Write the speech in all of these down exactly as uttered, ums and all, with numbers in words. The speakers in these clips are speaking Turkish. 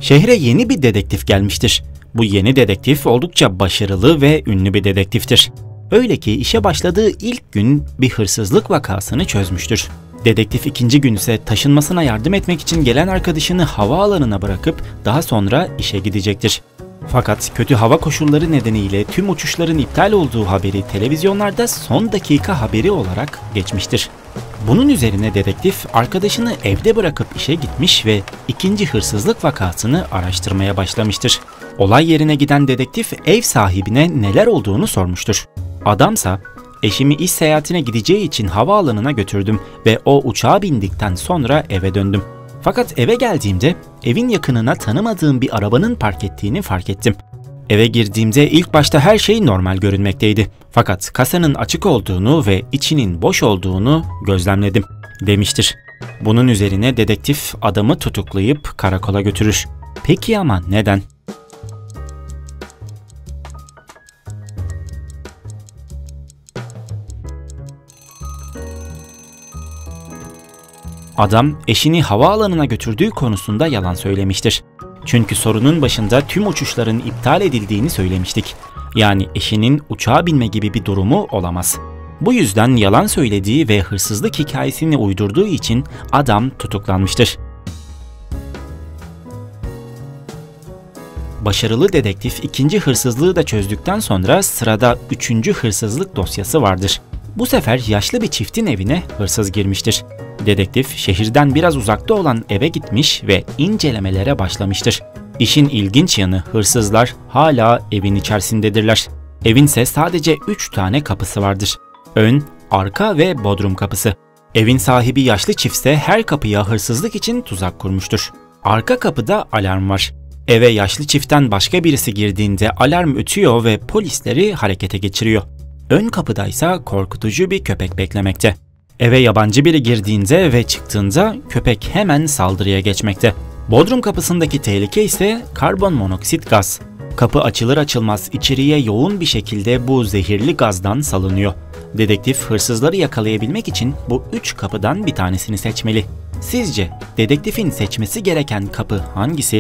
Şehre yeni bir dedektif gelmiştir. Bu yeni dedektif oldukça başarılı ve ünlü bir dedektiftir. Öyle ki işe başladığı ilk gün bir hırsızlık vakasını çözmüştür. Dedektif ikinci gün ise taşınmasına yardım etmek için gelen arkadaşını havaalanına bırakıp daha sonra işe gidecektir. Fakat kötü hava koşulları nedeniyle tüm uçuşların iptal olduğu haberi televizyonlarda son dakika haberi olarak geçmiştir. Bunun üzerine dedektif arkadaşını evde bırakıp işe gitmiş ve ikinci hırsızlık vakasını araştırmaya başlamıştır. Olay yerine giden dedektif ev sahibine neler olduğunu sormuştur. Adamsa, "Eşimi iş seyahatine gideceği için havaalanına götürdüm ve o uçağa bindikten sonra eve döndüm. Fakat eve geldiğimde evin yakınına tanımadığım bir arabanın park ettiğini fark ettim. Eve girdiğimde ilk başta her şey normal görünmekteydi. Fakat kasanın açık olduğunu ve içinin boş olduğunu gözlemledim," demiştir. Bunun üzerine dedektif adamı tutuklayıp karakola götürür. Peki ama neden? Adam eşini havaalanına götürdüğü konusunda yalan söylemiştir. Çünkü sorunun başında tüm uçuşların iptal edildiğini söylemiştik. Yani eşinin uçağa binme gibi bir durumu olamaz. Bu yüzden yalan söylediği ve hırsızlık hikayesini uydurduğu için adam tutuklanmıştır. Başarılı dedektif ikinci hırsızlığı da çözdükten sonra sırada üçüncü hırsızlık dosyası vardır. Bu sefer yaşlı bir çiftin evine hırsız girmiştir. Dedektif şehirden biraz uzakta olan eve gitmiş ve incelemelere başlamıştır. İşin ilginç yanı hırsızlar hala evin içerisindedirler. Evinse sadece üç tane kapısı vardır. Ön, arka ve bodrum kapısı. Evin sahibi yaşlı çiftse her kapıya hırsızlık için tuzak kurmuştur. Arka kapıda alarm var. Eve yaşlı çiftten başka birisi girdiğinde alarm ötüyor ve polisleri harekete geçiriyor. Ön kapıdaysa korkutucu bir köpek beklemekte. Eve yabancı biri girdiğinde ve çıktığında köpek hemen saldırıya geçmekte. Bodrum kapısındaki tehlike ise karbon monoksit gaz. Kapı açılır açılmaz içeriye yoğun bir şekilde bu zehirli gazdan salınıyor. Dedektif hırsızları yakalayabilmek için bu üç kapıdan bir tanesini seçmeli. Sizce dedektifin seçmesi gereken kapı hangisi?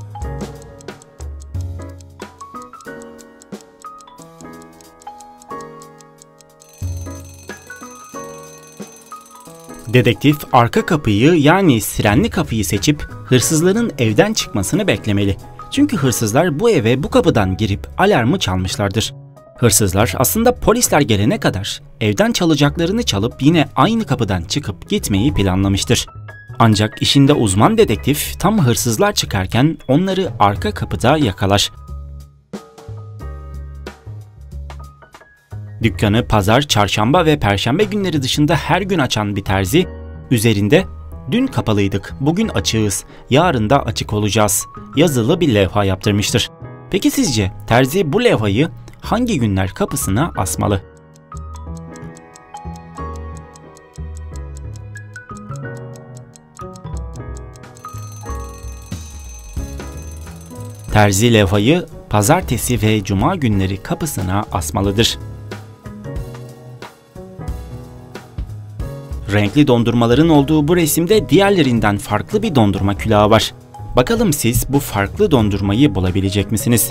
Dedektif arka kapıyı yani sirenli kapıyı seçip hırsızların evden çıkmasını beklemeli. Çünkü hırsızlar bu eve bu kapıdan girip alarmı çalmışlardır. Hırsızlar aslında polisler gelene kadar evden çalacaklarını çalıp yine aynı kapıdan çıkıp gitmeyi planlamıştır. Ancak işinde uzman dedektif tam hırsızlar çıkarken onları arka kapıda yakalar. Dükkanı pazar, çarşamba ve perşembe günleri dışında her gün açan bir terzi, üzerinde "Dün kapalıydık, bugün açığız, yarın da açık olacağız" yazılı bir levha yaptırmıştır. Peki sizce terzi bu levhayı hangi günler kapısına asmalı? Terzi levhayı pazartesi ve cuma günleri kapısına asmalıdır. Renkli dondurmaların olduğu bu resimde diğerlerinden farklı bir dondurma külahı var. Bakalım siz bu farklı dondurmayı bulabilecek misiniz?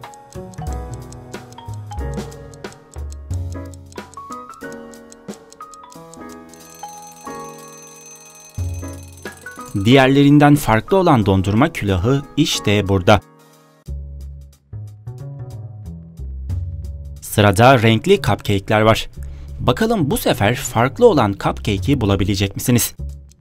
Diğerlerinden farklı olan dondurma külahı işte burada. Sırada renkli cupcake'ler var. Bakalım bu sefer farklı olan cupcake'i bulabilecek misiniz?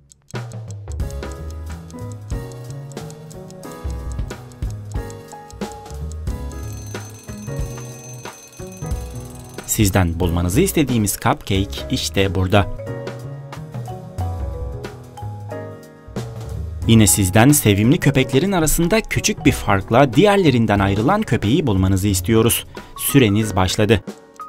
Sizden bulmanızı istediğimiz cupcake işte burada. Yine sizden sevimli köpeklerin arasında küçük bir farkla diğerlerinden ayrılan köpeği bulmanızı istiyoruz. Süreniz başladı.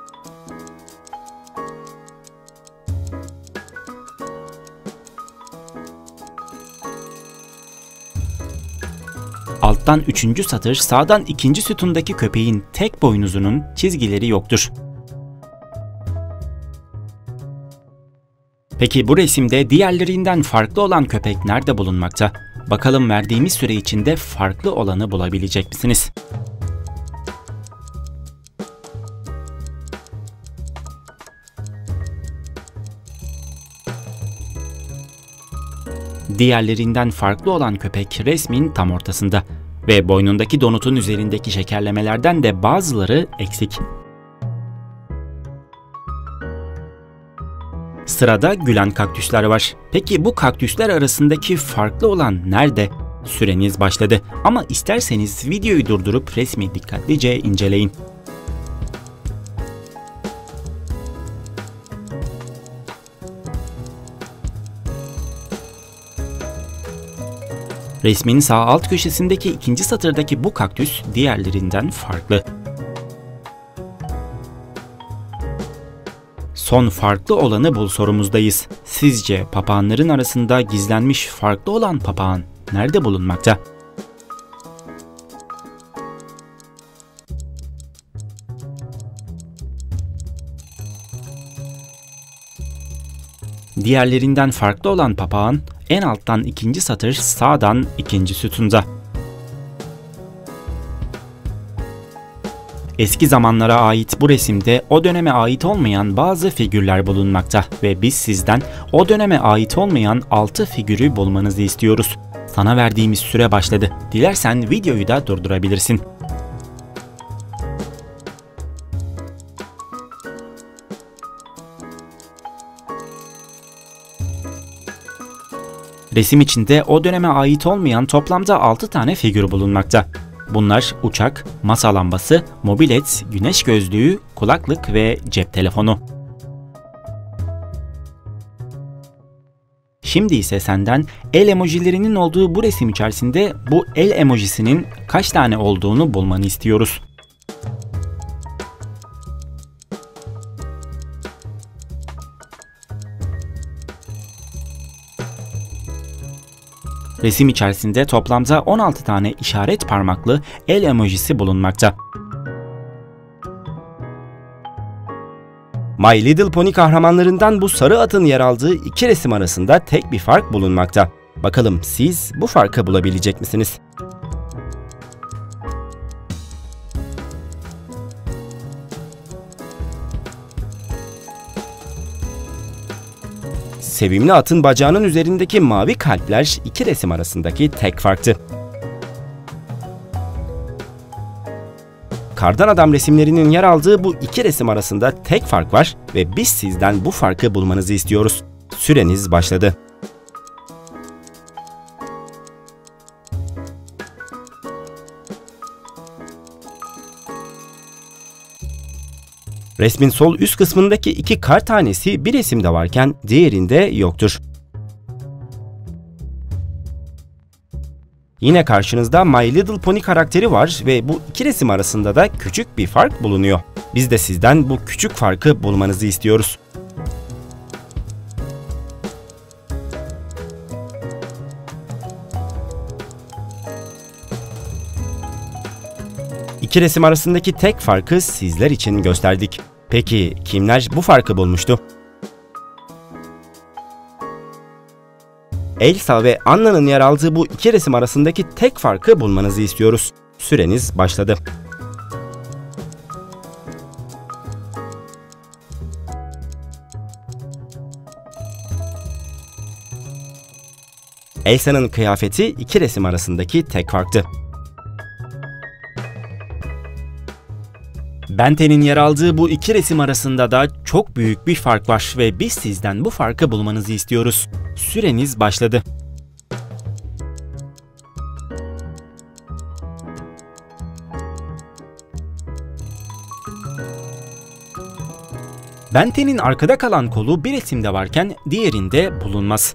Alttan üçüncü satır, sağdan ikinci sütundaki köpeğin tek boynuzunun çizgileri yoktur. Peki bu resimde diğerlerinden farklı olan köpek nerede bulunmakta? Bakalım verdiğimiz süre içinde farklı olanı bulabilecek misiniz? Diğerlerinden farklı olan köpek resmin tam ortasında ve boynundaki donutun üzerindeki şekerlemelerden de bazıları eksik. Sırada gülen kaktüsler var. Peki bu kaktüsler arasındaki farklı olan nerede? Süreniz başladı ama isterseniz videoyu durdurup resmi dikkatlice inceleyin. Resmin sağ alt köşesindeki ikinci satırdaki bu kaktüs diğerlerinden farklı. Son farklı olanı bul sorumuzdayız. Sizce papağanların arasında gizlenmiş farklı olan papağan nerede bulunmakta? Diğerlerinden farklı olan papağan en alttan ikinci satır sağdan ikinci sütunda. Eski zamanlara ait bu resimde o döneme ait olmayan bazı figürler bulunmakta ve biz sizden o döneme ait olmayan altı figürü bulmanızı istiyoruz. Sana verdiğimiz süre başladı. Dilersen videoyu da durdurabilirsin. Resim içinde o döneme ait olmayan toplamda altı tane figür bulunmakta. Bunlar uçak, masa lambası, mobilet, güneş gözlüğü, kulaklık ve cep telefonu. Şimdi ise senden el emojilerinin olduğu bu resim içerisinde bu el emojisinin kaç tane olduğunu bulmanı istiyoruz. Resim içerisinde toplamda on altı tane işaret parmaklı el emojisi bulunmakta. My Little Pony kahramanlarından bu sarı atın yer aldığı iki resim arasında tek bir fark bulunmakta. Bakalım siz bu farkı bulabilecek misiniz? Sevimli atın bacağının üzerindeki mavi kalpler iki resim arasındaki tek farktı. Kardan adam resimlerinin yer aldığı bu iki resim arasında tek fark var ve biz sizden bu farkı bulmanızı istiyoruz. Süreniz başladı. Resmin sol üst kısmındaki iki kar tanesi bir resimde varken diğerinde yoktur. Yine karşınızda My Little Pony karakteri var ve bu iki resim arasında da küçük bir fark bulunuyor. Biz de sizden bu küçük farkı bulmanızı istiyoruz. İki resim arasındaki tek farkı sizler için gösterdik. Peki kimler bu farkı bulmuştu? Elsa ve Anna'nın yer aldığı bu iki resim arasındaki tek farkı bulmanızı istiyoruz. Süreniz başladı. Elsa'nın kıyafeti iki resim arasındaki tek farktı. Ben ten'in yer aldığı bu iki resim arasında da çok büyük bir fark var ve biz sizden bu farkı bulmanızı istiyoruz. Süreniz başladı. Ben ten'in arkada kalan kolu bir resimde varken diğerinde bulunmaz.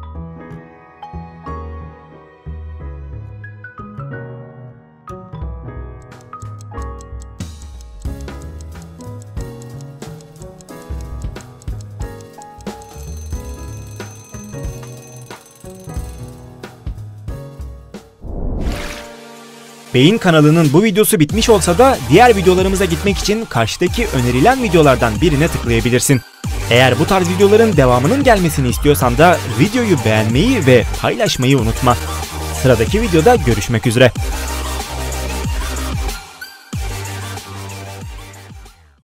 Beyin kanalının bu videosu bitmiş olsa da diğer videolarımıza gitmek için karşıdaki önerilen videolardan birine tıklayabilirsin. Eğer bu tarz videoların devamının gelmesini istiyorsan da videoyu beğenmeyi ve paylaşmayı unutma. Sıradaki videoda görüşmek üzere.